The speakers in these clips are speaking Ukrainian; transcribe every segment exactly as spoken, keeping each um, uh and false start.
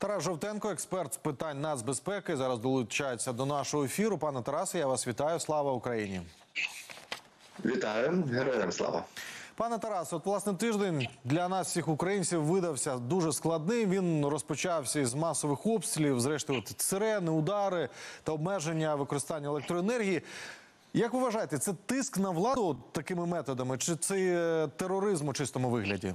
Тарас Жовтенко, експерт з питань нацбезпеки, зараз долучається до нашого ефіру. Пане Тарасе, я вас вітаю. Слава Україні! Вітаю, героям слава! Пане Тарасе, от, власне, тиждень для нас, всіх українців, видався дуже складним. Він розпочався із масових обстрілів, зрештою, сирени, удари та обмеження використання електроенергії. Як ви вважаєте, це тиск на владу такими методами, чи це тероризм у чистому вигляді?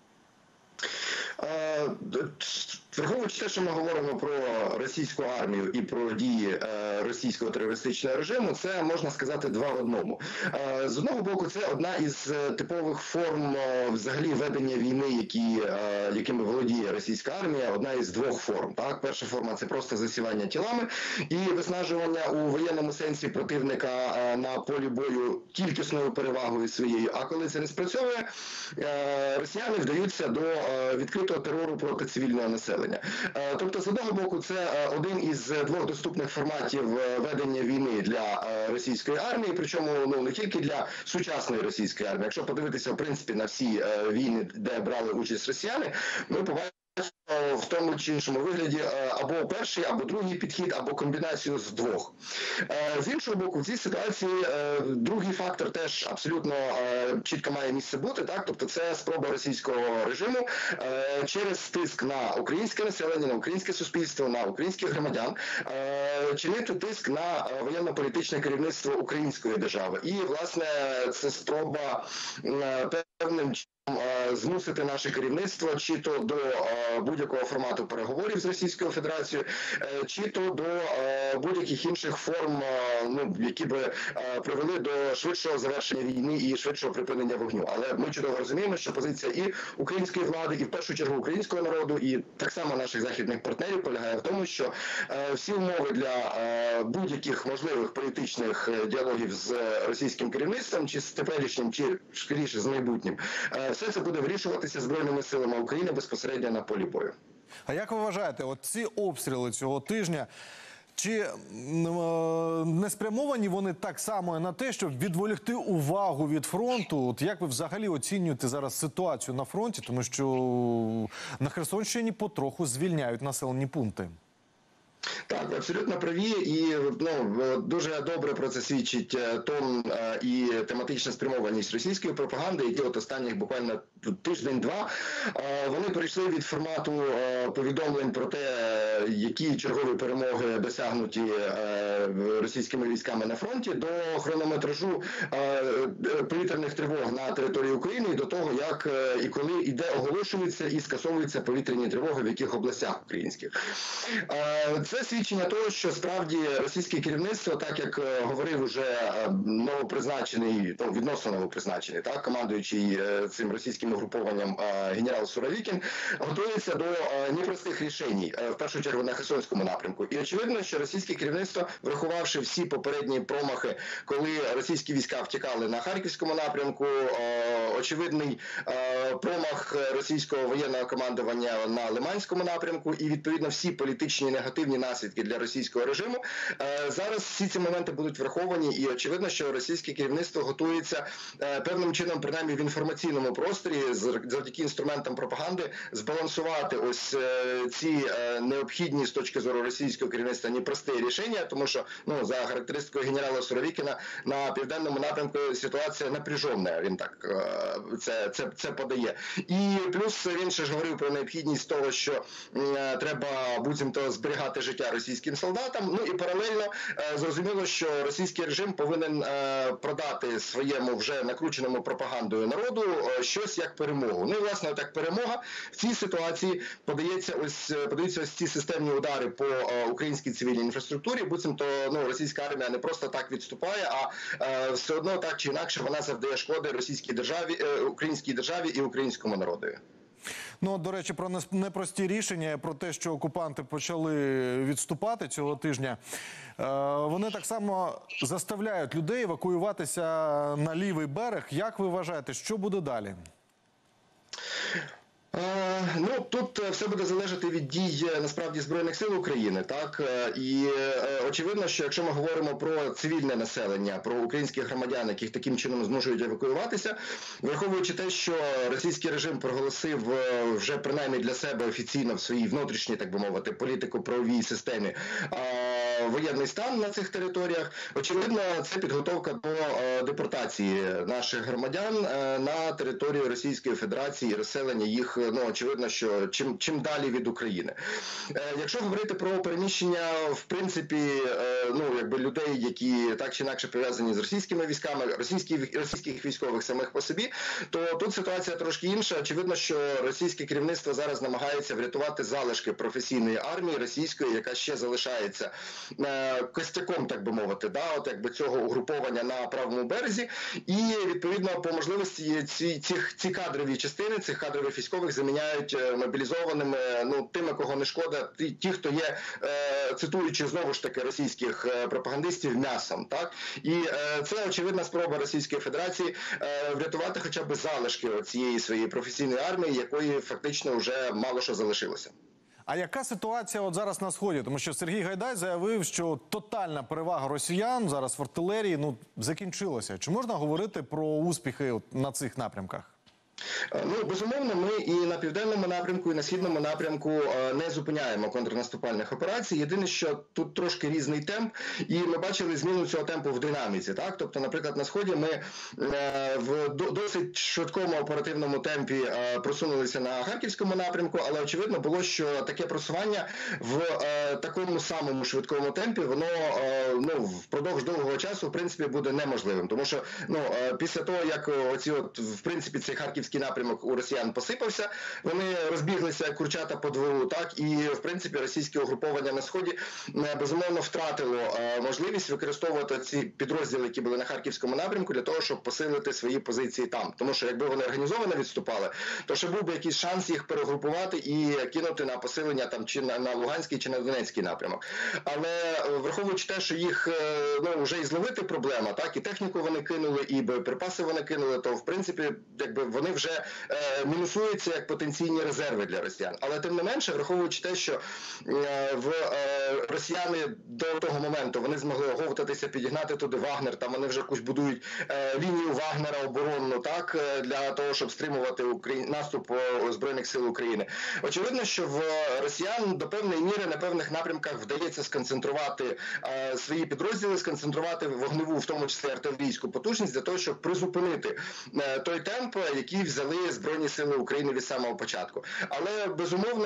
Враховуючи те, що ми говоримо про російську армію і про дії російського терористичного режиму, це, можна сказати, два в одному. З одного боку, це одна із типових форм взагалі ведення війни, які, якими володіє російська армія, одна із двох форм. Так? Перша форма – це просто засівання тілами і виснажування у воєнному сенсі противника на полі бою кількісною перевагою своєю. А коли це не спрацьовує, росіяни вдаються до відкритого терору проти цивільного населення. Тобто, з одного боку, це один із двох доступних форматів ведення війни для російської армії, причому ну, не тільки для сучасної російської армії. Якщо подивитися, в принципі, на всі війни, де брали участь росіяни, ми побачимо в тому чи іншому вигляді або перший, або другий підхід, або комбінацію з двох. З іншого боку, в цій ситуації другий фактор теж абсолютно чітко має місце бути, так? Тобто це спроба російського режиму через тиск на українське населення, на українське суспільство, на українських громадян, чинити тиск на воєнно-політичне керівництво української держави. І, власне, це спроба певним чином змусити наше керівництво чи то до будь-якого формату переговорів з Російською Федерацією, чи то до будь-яких інших форм, ну, які би привели до швидшого завершення війни і швидшого припинення вогню. Але ми чудово розуміємо, що позиція і української влади, і в першу чергу українського народу, і так само наших західних партнерів полягає в тому, що всі умови для будь-яких можливих політичних діалогів з російським керівництвом, чи з теперішнім, чи скоріше з майбутнім, все це буде вирішуватися Збройними силами України безпосередньо на полі бою. А як ви вважаєте, от ці обстріли цього тижня, чи не спрямовані вони так само на те, щоб відволікти увагу від фронту? От як ви взагалі оцінюєте зараз ситуацію на фронті? Тому що на Херсонщині потроху звільняють населені пункти. Так, ви абсолютно праві, і ну, дуже добре про це свідчить тон і тематична спрямованість російської пропаганди, які от останніх буквально тиждень-два, вони перейшли від формату повідомлень про те, які чергові перемоги досягнуті російськими військами на фронті, до хронометражу повітряних тривог на території України, і до того, як і коли і де оголошуються і скасовуються повітряні тривоги, в яких областях українських. Це свідчення того, що справді російське керівництво, так як говорив уже новопризначений, ну, відносно новопризначений, так, командуючий цим російським угрупованням генерал Суровікін, готується до непростих рішень, в першу чергу на Херсонському напрямку. І очевидно, що російське керівництво, врахувавши всі попередні промахи, коли російські війська втікали на Харківському напрямку, очевидний промах російського воєнного командування на Лиманському напрямку і, відповідно, всі політичні негативні наслідки для російського режиму. Зараз всі ці моменти будуть враховані, і очевидно, що російське керівництво готується певним чином, принаймні в інформаційному просторі, завдяки інструментам пропаганди, збалансувати ось ці необхідні з точки зору російського керівництва непрості рішення, тому що, ну, за характеристикою генерала Суровікіна, на південному напрямку ситуація напряжена, він так це, це, це подає. І плюс він ще ж говорив про необхідність того, що треба буцімто зберігати життя російським солдатам. Ну і паралельно зрозуміло, що російський режим повинен продати своєму вже накрученому пропагандою народу щось як перемогу. Ну і, власне, так перемога в цій ситуації подається ось, подаються ось ці системні удари по українській цивільній інфраструктурі, буцімто, ну, російська армія не просто так відступає, а все одно так чи інакше вона завдає шкоди російській державі, українській державі і українському народу. Ну, до речі, про непрості рішення, про те, що окупанти почали відступати цього тижня. Вони так само заставляють людей евакуюватися на лівий берег. Як ви вважаєте, що буде далі? Е, ну, тут все буде залежати від дій, насправді, Збройних сил України, так, і е, очевидно, що якщо ми говоримо про цивільне населення, про українських громадян, яких таким чином змушують евакуюватися, враховуючи те, що російський режим проголосив вже принаймні для себе офіційно в своїй внутрішній, так би мовити, політико-правовій системі е, воєнний стан на цих територіях, очевидно, це підготовка до е, депортації наших громадян е, на територію Російської Федерації і розселення їх, ну, очевидно, що чим, чим далі від України. Е, якщо говорити про переміщення, в принципі, е, ну, якби людей, які так чи інакше пов'язані з російськими військами, російські, російських військових самих по собі, то тут ситуація трошки інша. Очевидно, що російське керівництво зараз намагається врятувати залишки професійної армії російської, яка ще залишається е, костяком, так би мовити, да, от якби цього угруповання на правому березі, і відповідно по можливості ці, ці, ці кадрові частини, цих кадрових військових заміняють мобілізованими, ну, тими, кого не шкода, ті, ті хто є, е, цитуючи знову ж таки російських пропагандистів, м'ясом, так, і е, це очевидна спроба Російської Федерації е, врятувати хоча б залишки цієї своєї професійної армії, якої фактично вже мало що залишилося. А яка ситуація от зараз на Сході? Тому що Сергій Гайдай заявив, що тотальна перевага росіян зараз в артилерії, ну, закінчилася. Чи можна говорити про успіхи от на цих напрямках? Ну, безумовно, ми і на південному напрямку, і на східному напрямку не зупиняємо контрнаступальних операцій. Єдине, що тут трошки різний темп, і ми бачили зміну цього темпу в динаміці. Так? Тобто, наприклад, на Сході ми в досить швидкому оперативному темпі просунулися на Харківському напрямку, але очевидно було, що таке просування в такому самому швидкому темпі, воно, ну, впродовж довгого часу, в принципі, буде неможливим. Тому що, ну, після того, як оці от, в принципі, цей Харківський напрямок у росіян посипався, вони розбіглися як курчата по двору, так, і, в принципі, російське угруповання на Сході, безумовно, втратило можливість використовувати ці підрозділи, які були на Харківському напрямку, для того, щоб посилити свої позиції там. Тому що, якби вони організовано відступали, то ще був би якийсь шанс їх перегрупувати і кинути на посилення там чи на, на Луганський, чи на Донецький напрямок. Але, враховуючи те, що їх, ну, вже і зловити проблема, так, і техніку вони кинули, і боєприпаси вони кинули, то, в принципі, якби вони вже е, мінусуються як потенційні резерви для росіян. Але тим не менше, враховуючи те, що е, в е, росіяни до того моменту вони змогли оговтатися, підігнати туди Вагнер, там вони вже якусь будують е, лінію Вагнера оборонну, так, для того, щоб стримувати Украї... наступ Збройних сил України. Очевидно, що в росіян до певної міри на певних напрямках вдається сконцентрувати е, свої підрозділи, сконцентрувати вогневу, в тому числі артилерійську потужність, для того, щоб призупинити е, той темп, які взяли Збройні сили України від самого початку. Але, безумовно,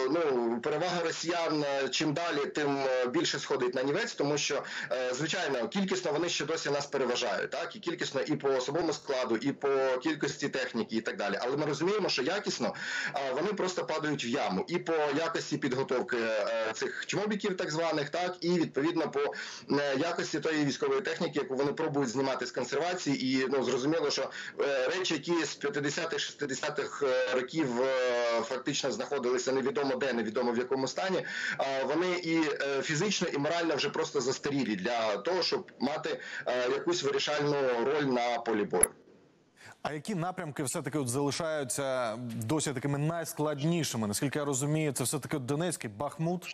ну, перевага росіян чим далі, тим більше сходить на нівець, тому що, звичайно, кількісно вони ще досі нас переважають, так, і кількісно і по особовому складу, і по кількості техніки, і так далі. Але ми розуміємо, що якісно вони просто падають в яму. І по якості підготовки цих чмобіків, так званих, так, і, відповідно, по якості тої військової техніки, яку вони пробують знімати з консервації. І, ну, зрозуміло, що речі, які з п'ятдесятих-шістдесятих років фактично знаходилися невідомо де, невідомо в якому стані, вони і фізично, і морально вже просто застарілі для того, щоб мати якусь вирішальну роль на полі бою. А які напрямки все-таки от залишаються досі такими найскладнішими? Наскільки я розумію, це все-таки Донецький, Бахмут?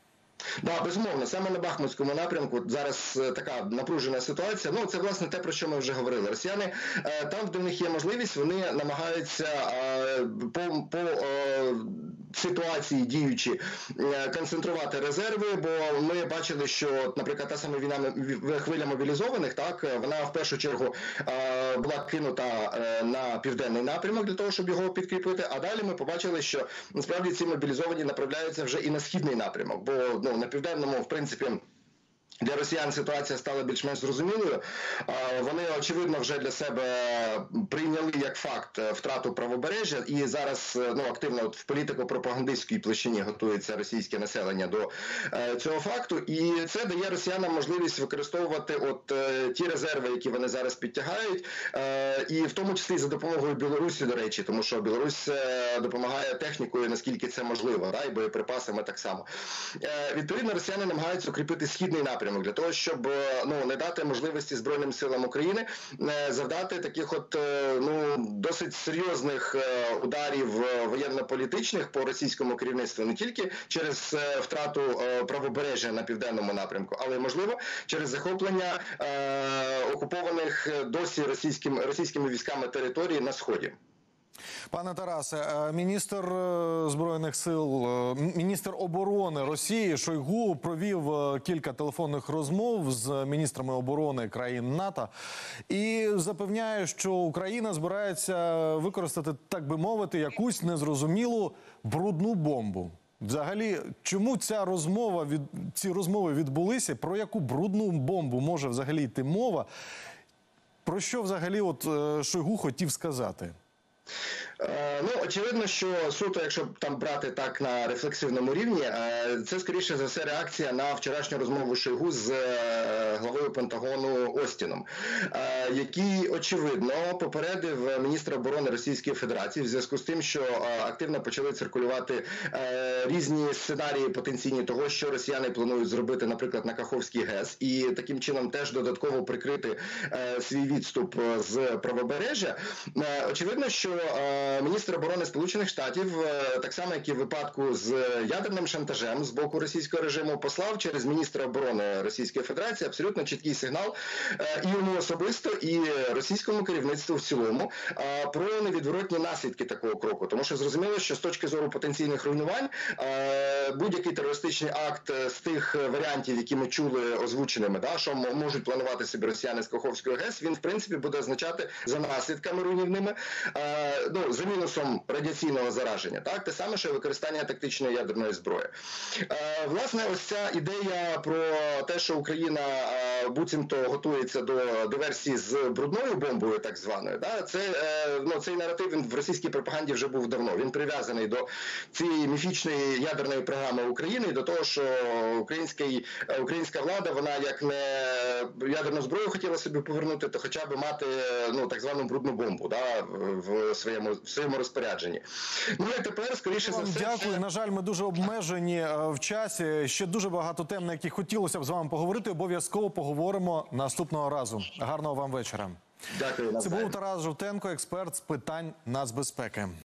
Да, безумовно, саме на Бахмутському напрямку зараз е, така напружена ситуація. Ну, це, власне, те, про що ми вже говорили. Росіяни, е, там, де в них є можливість, вони намагаються е, по, по е, ситуації діючі е, концентрувати резерви, бо ми бачили, що, наприклад, та сама війна, хвиля мобілізованих, так, вона в першу чергу е, була кинута е, на південний напрямок для того, щоб його підкріпити, а далі ми побачили, що, насправді, ці мобілізовані направляються вже і на східний напрямок, бо, ну, на південному, в принципі, для росіян ситуація стала більш-менш зрозумілою. Вони, очевидно, вже для себе прийняли як факт втрату правобережжя, і зараз, ну, активно в політико-пропагандистській площині готується російське населення до цього факту. І це дає росіянам можливість використовувати от ті резерви, які вони зараз підтягають, і в тому числі за допомогою Білорусі, до речі, тому що Білорусь допомагає технікою, наскільки це можливо, да, і боєприпасами так само. Відповідно, росіяни намагаються укріпити східний напрямок напрямок для того, щоб ну не дати можливості Збройним силам України завдати таких от ну досить серйозних ударів воєнно-політичних по російському керівництву, не тільки через втрату правобережжя на південному напрямку, але й можливо через захоплення окупованих досі російським російськими військами територій на сході. Пане Тарасе, міністр Збройних сил, міністр оборони Росії Шойгу провів кілька телефонних розмов з міністрами оборони країн НАТО і запевняє, що Україна збирається використати, так би мовити, якусь незрозумілу брудну бомбу. Взагалі, чому ця розмова, від, ці розмови відбулися? Про яку брудну бомбу може взагалі йти мова? Про що взагалі от Шойгу хотів сказати? Ну, очевидно, що суто, якщо там брати так на рефлексивному рівні, це, скоріше за все, реакція на вчорашню розмову Шойгу з главою Пентагону Остіном, який, очевидно, попередив міністра оборони Російської Федерації в зв'язку з тим, що активно почали циркулювати різні сценарії потенційні того, що росіяни планують зробити, наприклад, на Каховський ГЕС, і таким чином теж додатково прикрити свій відступ з правобережжя. Очевидно, що міністр оборони Сполучених Штатів, так само як і в випадку з ядерним шантажем з боку російського режиму, послав через міністра оборони Російської Федерації абсолютно чіткий сигнал і йому особисто, і російському керівництву в цілому про невідворотні наслідки такого кроку. Тому що зрозуміло, що з точки зору потенційних руйнувань будь-який терористичний акт з тих варіантів, які ми чули озвученими, да, що можуть планувати собі росіяни з Каховського ГЕС, він в принципі буде означати за наслідками руйнівними, ну, за мінусом радіаційного зараження, так, те саме, що використання тактичної ядерної зброї. Е, власне, ось ця ідея про те, що Україна е, буцімто готується до диверсії з брудною бомбою, так званою, да, це, е, ну, цей наратив він в російській пропаганді вже був давно. Він прив'язаний до цієї міфічної ядерної програми України і до того, що український, українська влада, вона як не ядерну зброю хотіла собі повернути, то хоча б мати, ну, так звану брудну бомбу, да, в своєму в своєму розпорядженні. Ну і тепер, скоріше за все... Дякую. Це... На жаль, ми дуже обмежені в часі. Ще дуже багато тем, на які хотілося б з вами поговорити. Обов'язково поговоримо наступного разу. Гарного вам вечора. Дякую. Це був Тарас Жовтенко, експерт з питань нацбезпеки.